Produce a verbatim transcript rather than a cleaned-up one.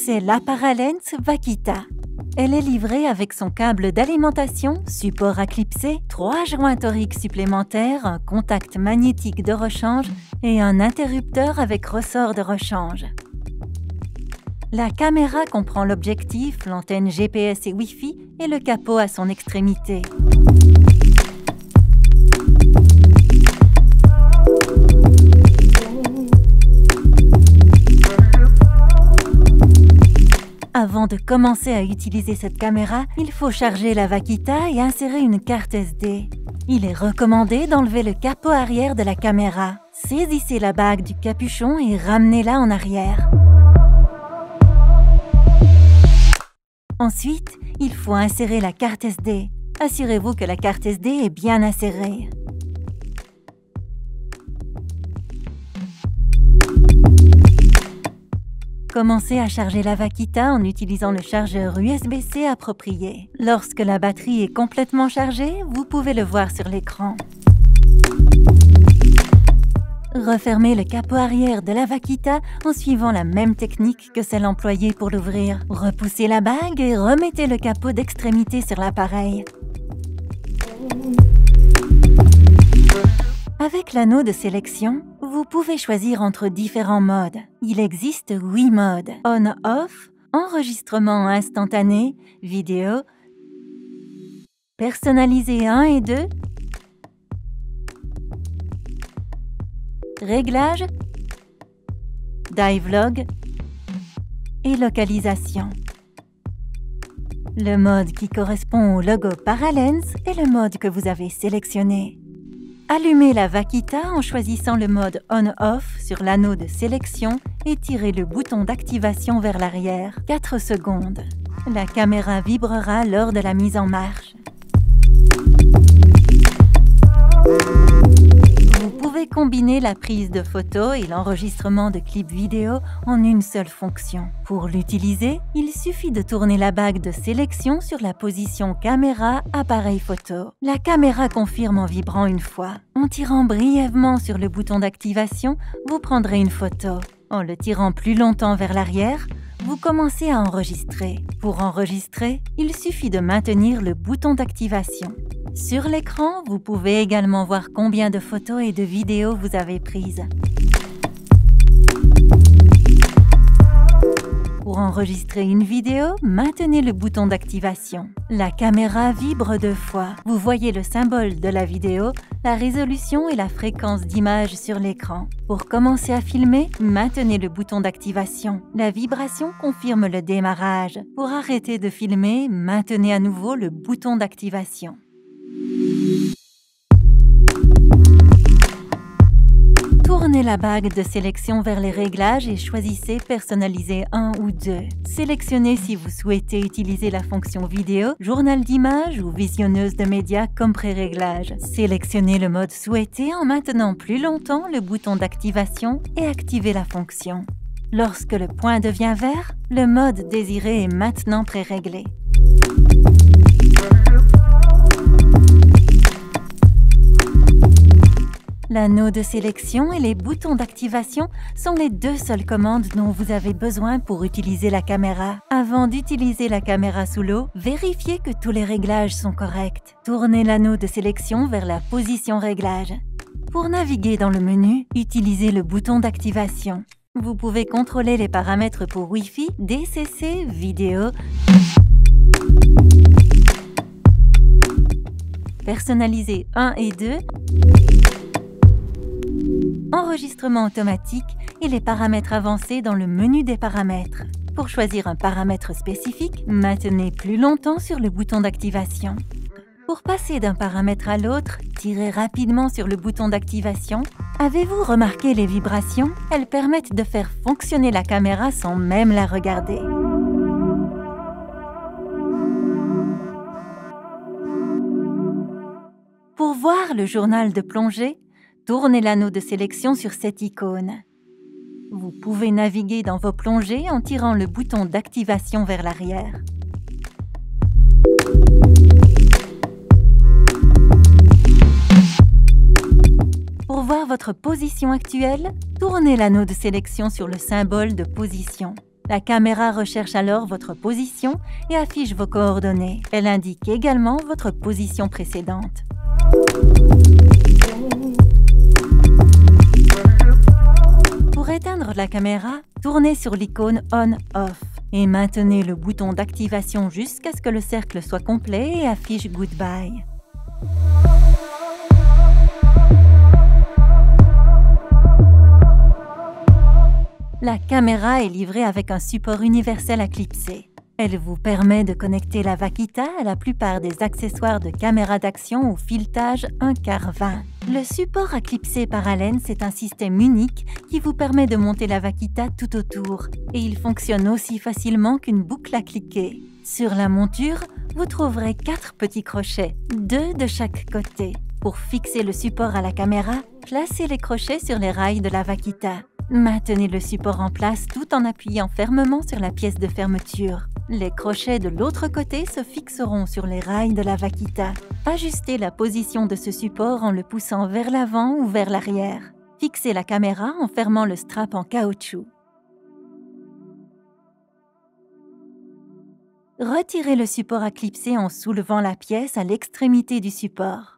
c'est la Paralens Vaquita. Elle est livrée avec son câble d'alimentation, support à clipser, trois joints toriques supplémentaires, un contact magnétique de rechange et un interrupteur avec ressort de rechange. La caméra comprend l'objectif, l'antenne G P S et Wi-Fi et le capot à son extrémité. Avant de commencer à utiliser cette caméra, il faut charger la Vaquita et insérer une carte S D. Il est recommandé d'enlever le capot arrière de la caméra. Saisissez la bague du capuchon et ramenez-la en arrière. Ensuite, il faut insérer la carte S D. Assurez-vous que la carte S D est bien insérée. Commencez à charger la Vaquita en utilisant le chargeur U S B C approprié. Lorsque la batterie est complètement chargée, vous pouvez le voir sur l'écran. Refermez le capot arrière de la Vaquita en suivant la même technique que celle employée pour l'ouvrir. Repoussez la bague et remettez le capot d'extrémité sur l'appareil. Avec l'anneau de sélection, vous pouvez choisir entre différents modes. Il existe huit modes: on-off, enregistrement instantané, vidéo, personnalisé un et deux, réglage, dive log et localisation. Le mode qui correspond au logo Paralens est le mode que vous avez sélectionné. Allumez la Vaquita en choisissant le mode on-off sur l'anneau de sélection et tirez le bouton d'activation vers l'arrière, quatre secondes. La caméra vibrera lors de la mise en marche. Vous pouvez combiner la prise de photos et l'enregistrement de clips vidéo en une seule fonction. Pour l'utiliser, il suffit de tourner la bague de sélection sur la position caméra appareil photo. La caméra confirme en vibrant une fois. En tirant brièvement sur le bouton d'activation, vous prendrez une photo. En le tirant plus longtemps vers l'arrière, vous commencez à enregistrer. Pour enregistrer, il suffit de maintenir le bouton d'activation. Sur l'écran, vous pouvez également voir combien de photos et de vidéos vous avez prises. Pour enregistrer une vidéo, maintenez le bouton d'activation. La caméra vibre deux fois. Vous voyez le symbole de la vidéo, la résolution et la fréquence d'image sur l'écran. Pour commencer à filmer, maintenez le bouton d'activation. La vibration confirme le démarrage. Pour arrêter de filmer, maintenez à nouveau le bouton d'activation. Tournez la bague de sélection vers les réglages et choisissez personnaliser un ou deux. Sélectionnez si vous souhaitez utiliser la fonction vidéo, journal d'images ou visionneuse de médias comme pré-réglage. Sélectionnez le mode souhaité en maintenant plus longtemps le bouton d'activation et activez la fonction. Lorsque le point devient vert, le mode désiré est maintenant pré-réglé. L'anneau de sélection et les boutons d'activation sont les deux seules commandes dont vous avez besoin pour utiliser la caméra. Avant d'utiliser la caméra sous l'eau, vérifiez que tous les réglages sont corrects. Tournez l'anneau de sélection vers la position réglage. Pour naviguer dans le menu, utilisez le bouton d'activation. Vous pouvez contrôler les paramètres pour Wi-Fi, D C C, vidéo, personnaliser un et deux, enregistrement automatique et les paramètres avancés dans le menu des paramètres. Pour choisir un paramètre spécifique, maintenez plus longtemps sur le bouton d'activation. Pour passer d'un paramètre à l'autre, tirez rapidement sur le bouton d'activation. Avez-vous remarqué les vibrations? Elles permettent de faire fonctionner la caméra sans même la regarder. Pour voir le journal de plongée, tournez l'anneau de sélection sur cette icône. Vous pouvez naviguer dans vos plongées en tirant le bouton d'activation vers l'arrière. Pour voir votre position actuelle, tournez l'anneau de sélection sur le symbole de position. La caméra recherche alors votre position et affiche vos coordonnées. Elle indique également votre position précédente. Pour éteindre la caméra, tournez sur l'icône On/Off et maintenez le bouton d'activation jusqu'à ce que le cercle soit complet et affiche Goodbye. La caméra est livrée avec un support universel à clipser. Elle vous permet de connecter la Vaquita à la plupart des accessoires de caméra d'action ou filetage un quart vingt. Le support à clipser par Allen, c'est un système unique qui vous permet de monter la Vaquita tout autour et il fonctionne aussi facilement qu'une boucle à cliquer. Sur la monture, vous trouverez quatre petits crochets, deux de chaque côté. Pour fixer le support à la caméra, placez les crochets sur les rails de la Vaquita. Maintenez le support en place tout en appuyant fermement sur la pièce de fermeture. Les crochets de l'autre côté se fixeront sur les rails de la Vaquita. Ajustez la position de ce support en le poussant vers l'avant ou vers l'arrière. Fixez la caméra en fermant le strap en caoutchouc. Retirez le support à clipser en soulevant la pièce à l'extrémité du support.